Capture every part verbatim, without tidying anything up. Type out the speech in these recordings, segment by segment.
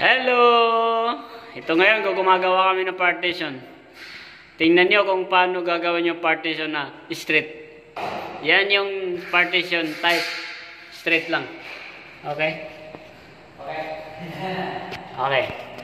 Hello! Ito ngayon, gumagawa kami ng partition. Tingnan nyo kung paano gagawin yung partition na straight. Yan yung partition type. Straight lang. Okay? Okay. Okay.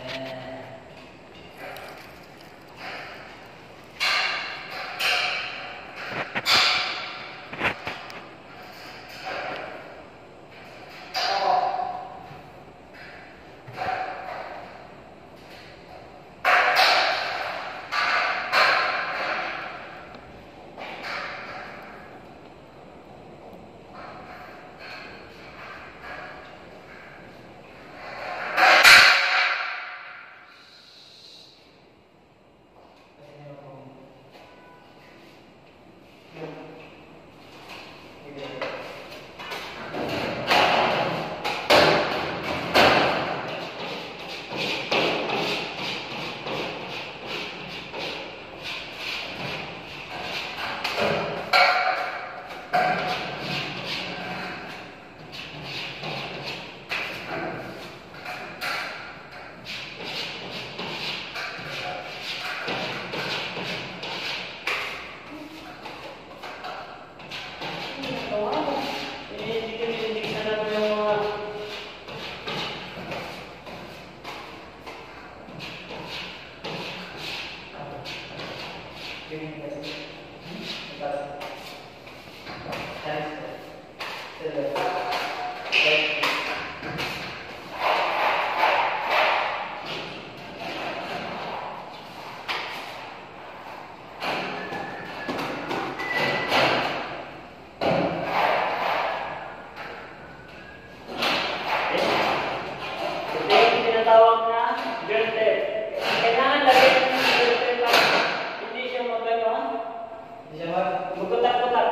Tinatawag na girder. Kailangan lagay ng girder para hindi siya magano. Hindi siya magkutak-kutak.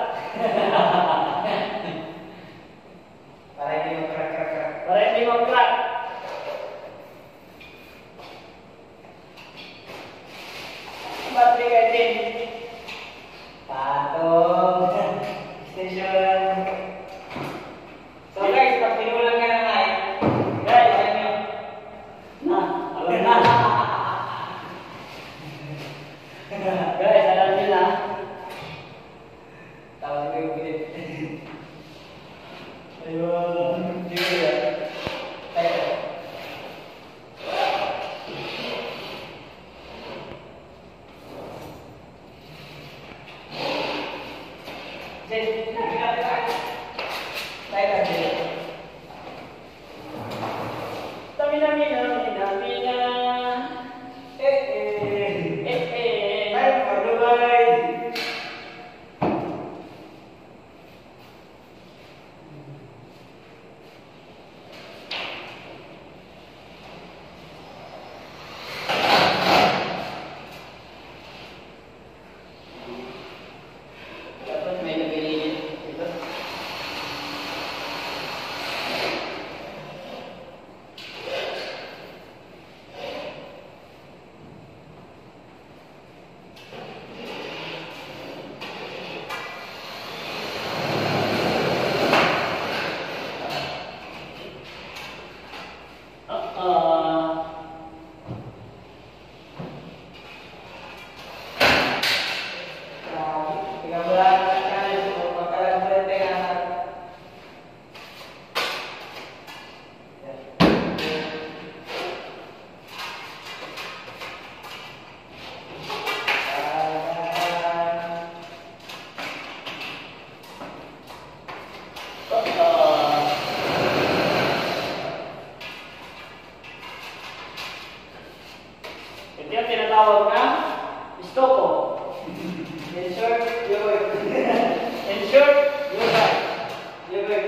Para hindi mag-crack-crack. Para hindi mag-crack. Battery ka din. Patong. Station. So guys, pag pinulang ka na nga eh. Guys, yan yun. Na, alam na. Guys, alam nyo na. Tawag ko yung bilit. Ayun. Hindi ko yan. Tayo. Jadi, kita lihat. Tayo ka. Tamina, mina, mina, mina. Eh, eh. Eh, eh. Ay, pagulay. Dapat may nabilin ito. Ito yung tinatawag na stoko. In short, you work. In short, you work. You work.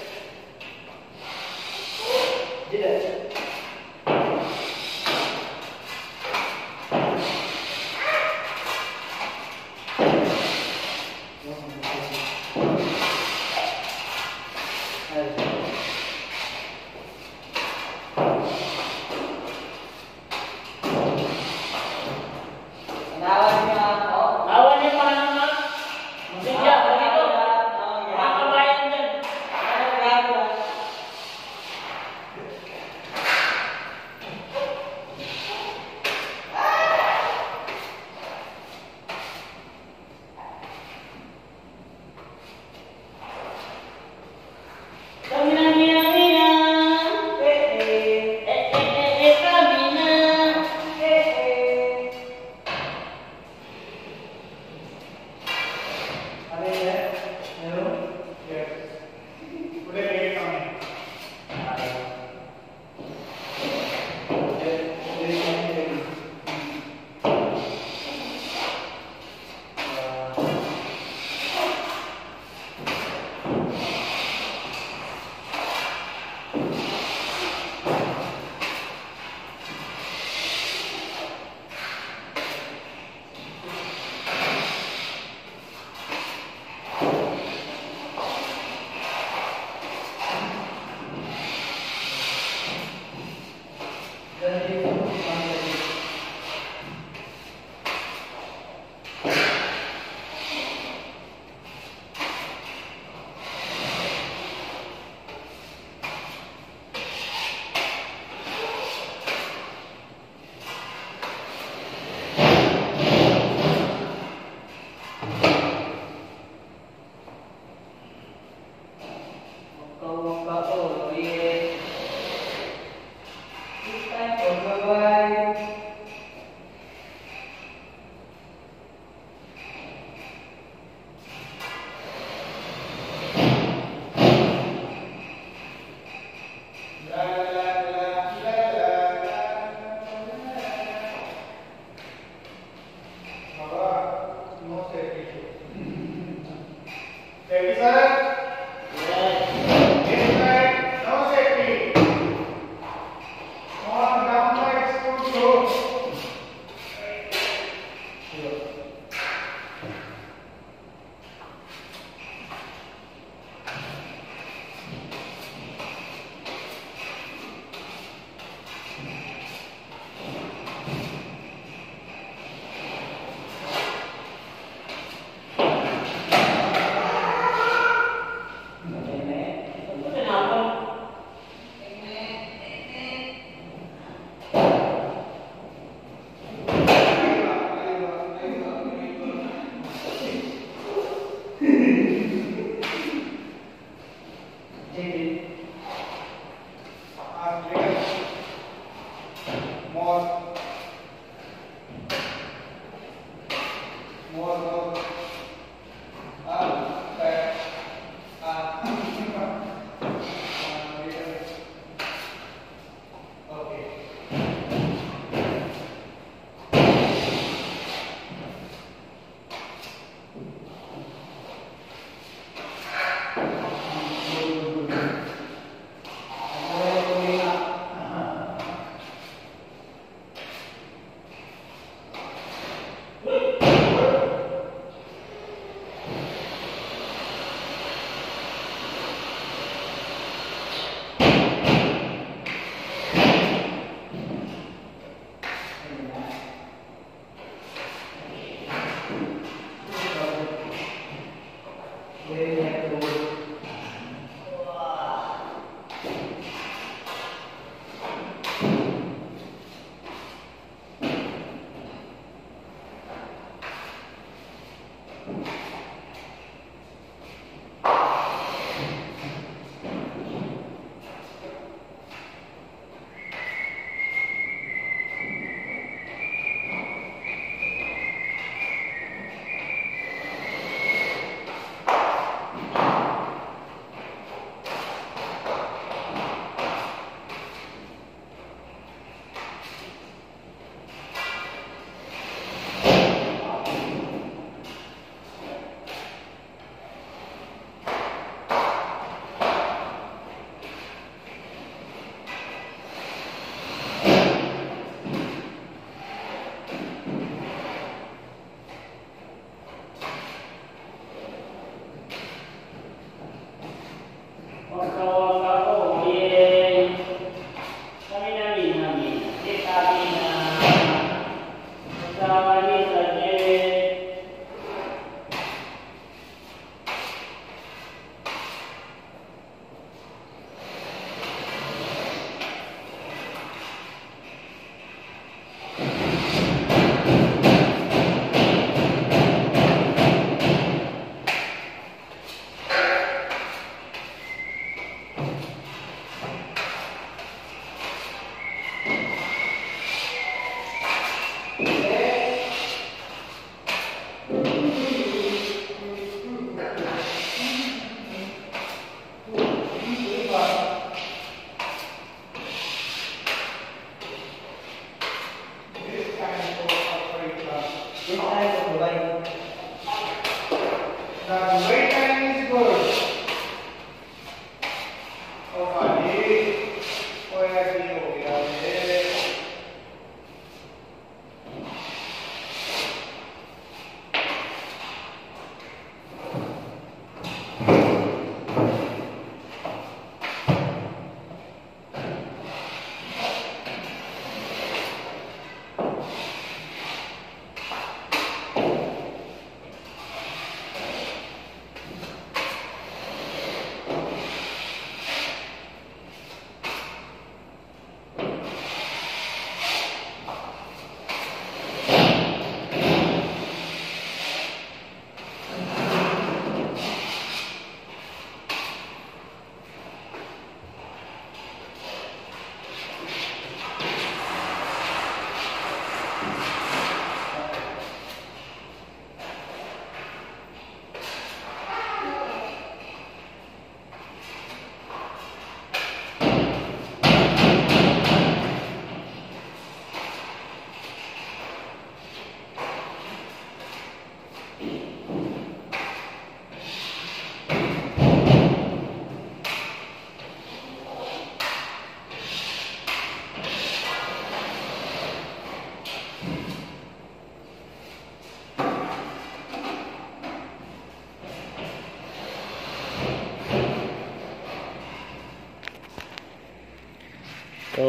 Dila. Now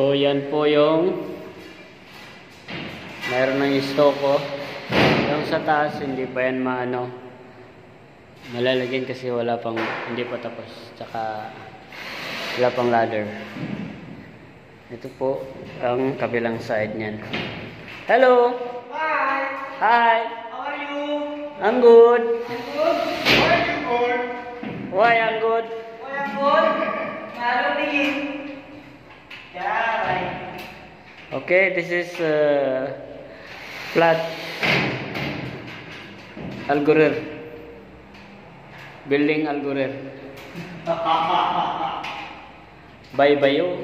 So, yan po yung mayroon ng istoko. Yung sa taas, hindi pa yan maano. Malalagyan kasi wala pang, hindi pa tapos. Tsaka, wala pang ladder. Ito po ang kabilang side niyan. Hello! Hi! Hi! How are you? I'm good. I'm good? Why are you good? Why I'm good? Why I'm good? Narinig. Yeah, right. Okay, this is uh, flat algorithm. Building algorithm. Bye-bye.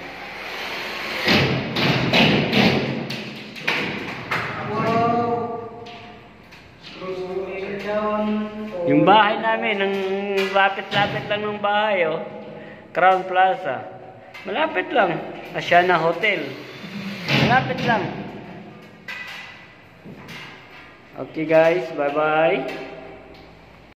Yung bahay namin, ang lapit-lapit lang ng bahay, oh. Crown Plaza. Malapit lang. Asiana Hotel. Malapit lang. Okay guys, bye-bye.